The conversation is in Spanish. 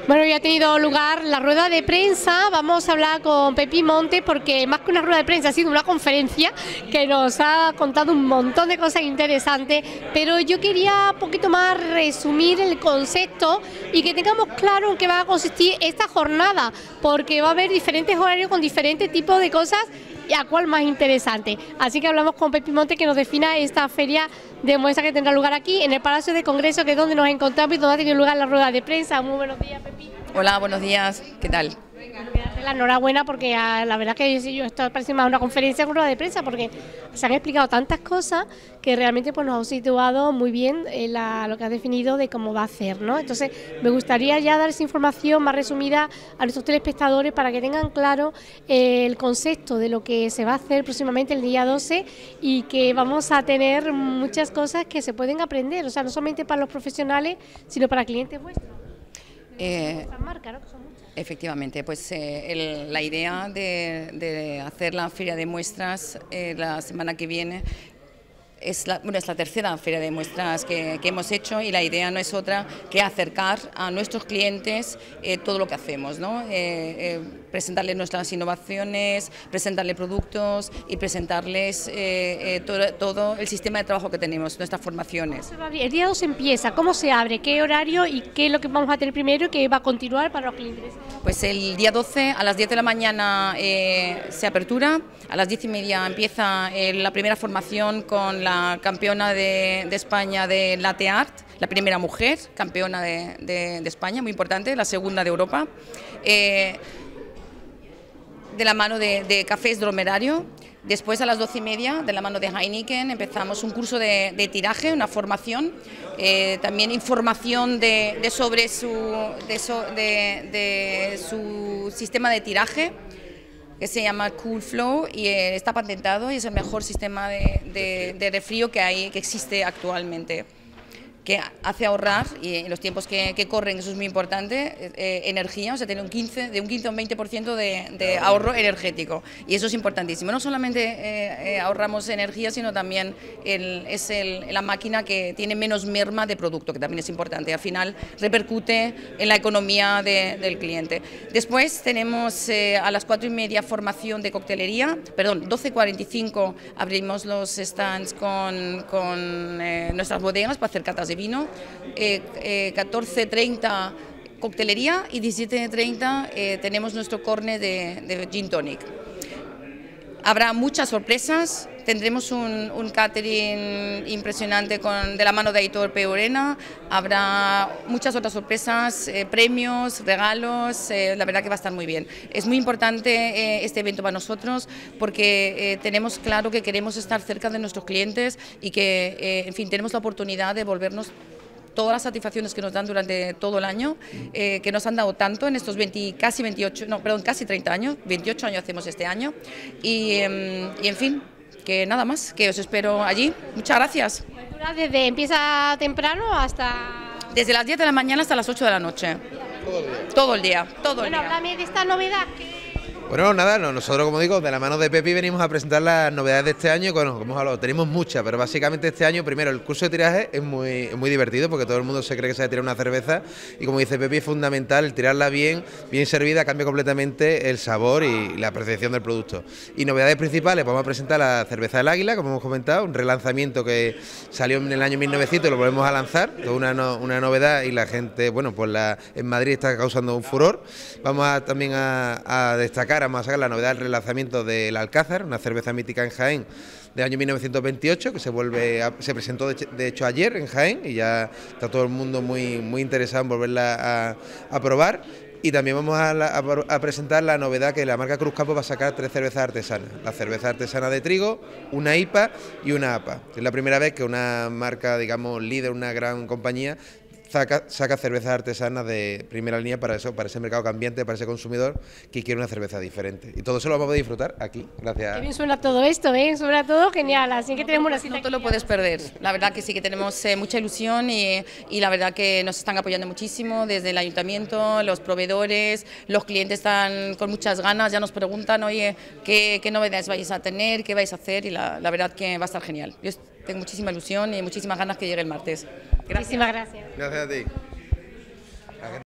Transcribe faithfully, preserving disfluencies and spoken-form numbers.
Bueno, ya ha tenido lugar la rueda de prensa. Vamos a hablar con Pepi Montes porque más que una rueda de prensa ha sido una conferencia que nos ha contado un montón de cosas interesantes, pero yo quería un poquito más resumir el concepto y que tengamos claro en qué va a consistir esta jornada, porque va a haber diferentes horarios con diferentes tipos de cosas y a cuál más interesante. Así que hablamos con Pepi Montes que nos defina esta feria de muestra que tendrá lugar aquí en el Palacio de Congreso, que es donde nos encontramos y donde ha tenido lugar la rueda de prensa. Muy buenos días, Pepi. Hola, buenos días, ¿qué tal? Bueno, voy a darte la enhorabuena porque a, la verdad que yo, yo esto parece más una conferencia que una rueda de prensa, porque se han explicado tantas cosas que realmente pues, nos ha situado muy bien en la, lo que has definido de cómo va a ser, ¿no? Entonces me gustaría ya dar esa información más resumida a nuestros telespectadores para que tengan claro eh, el concepto de lo que se va a hacer próximamente el día doce y que vamos a tener muchas cosas que se pueden aprender, o sea, no solamente para los profesionales, sino para clientes vuestros. Eh, marca, ¿no? Que son muchas. Efectivamente, pues eh, el, la idea de, de hacer la feria de muestras eh, la semana que viene es la, bueno, es la tercera feria de muestras que, que hemos hecho y la idea no es otra que acercar a nuestros clientes eh, todo lo que hacemos, ¿no? Eh, eh, presentarles nuestras innovaciones, presentarles productos y presentarles eh, eh, todo, todo el sistema de trabajo que tenemos, nuestras formaciones. El día dos empieza, ¿cómo se abre? ¿Qué horario y qué es lo que vamos a tener primero y qué va a continuar para los clientes? Pues el día doce a las diez de la mañana eh, se apertura, a las diez y media empieza eh, la primera formación con la la campeona de, de España de Latte Art, la primera mujer campeona de, de, de España, muy importante, la segunda de Europa, eh, de la mano de, de Cafés Dromerario. Después a las doce y media, de la mano de Heineken, empezamos un curso de, de tiraje, una formación, eh, también información de, de sobre su, de, so, de, de su sistema de tiraje, que se llama Cool Flow y eh, está patentado y es el mejor sistema de, de, de refrío que hay, que existe actualmente, que hace ahorrar, y en los tiempos que, que corren, eso es muy importante, eh, energía, o sea, tiene un quince, de un quince a un veinte por ciento de, de ahorro energético, y eso es importantísimo. No solamente eh, eh, ahorramos energía, sino también el, es el, la máquina que tiene menos merma de producto, que también es importante, al final repercute en la economía de, del cliente. Después tenemos eh, a las cuatro y media formación de coctelería, perdón, doce cuarenta y cinco abrimos los stands con, con eh, nuestras bodegas para hacer catas de vino, eh, eh, catorce treinta coctelería y diecisiete treinta eh, tenemos nuestro corne de, de gin tonic. Habrá muchas sorpresas, tendremos un, un catering impresionante con, de la mano de Aitor Peorena, habrá muchas otras sorpresas, eh, premios, regalos, eh, la verdad que va a estar muy bien. Es muy importante eh, este evento para nosotros porque eh, tenemos claro que queremos estar cerca de nuestros clientes y que, eh, en fin, tenemos la oportunidad de volvernos todas las satisfacciones que nos dan durante todo el año, eh, que nos han dado tanto en estos veinte, casi veintiocho, no, perdón, casi treinta años, veintiocho años hacemos este año, y, eh, y en fin, que nada más, que os espero allí. Muchas gracias. Desde empieza temprano hasta... Desde las diez de la mañana hasta las ocho de la noche. Todo el día. Todo el día, todo bueno, el día. háblame de esta novedad que... Bueno, nada, nosotros, como digo, de la mano de Pepi venimos a presentar las novedades de este año. Bueno, como hemos hablado, tenemos muchas, pero básicamente este año, primero, el curso de tiraje es muy, es muy divertido porque todo el mundo se cree que sabe tirar una cerveza y, como dice Pepi, es fundamental el tirarla bien, bien servida, cambia completamente el sabor y la percepción del producto. Y novedades principales, vamos a presentar la cerveza del Águila, como hemos comentado, un relanzamiento que salió en el año mil novecientos y lo volvemos a lanzar, es una, no, una novedad y la gente, bueno, pues la, en Madrid está causando un furor. Vamos a, también a, a destacar, vamos a sacar la novedad del relanzamiento del Alcázar, una cerveza mítica en Jaén del año mil novecientos veintiocho, que se vuelve a, se presentó de, de hecho ayer en Jaén y ya está todo el mundo muy, muy interesado en volverla a, a probar. Y también vamos a, la, a, a presentar la novedad que la marca Cruzcampo va a sacar tres cervezas artesanas. La cerveza artesana de trigo, una I P A y una A P A. Es la primera vez que una marca, digamos, líder, una gran compañía, Saca, saca cervezas artesanas de primera línea para eso, para ese mercado cambiante, para ese consumidor que quiere una cerveza diferente. Y todo eso lo vamos a poder disfrutar aquí, gracias. Qué bien suena todo esto, ¿eh? Suena todo genial, así que tenemos una cita. No te lo puedes perder, la verdad que sí que tenemos eh, mucha ilusión y, y la verdad que nos están apoyando muchísimo desde el ayuntamiento, los proveedores, los clientes están con muchas ganas, ya nos preguntan, oye, ¿qué, qué novedades vais a tener, qué vais a hacer? Y la, la verdad que va a estar genial. Yo tengo muchísima ilusión y muchísimas ganas que llegue el martes. Gracias. Muchísimas gracias. Gracias a ti.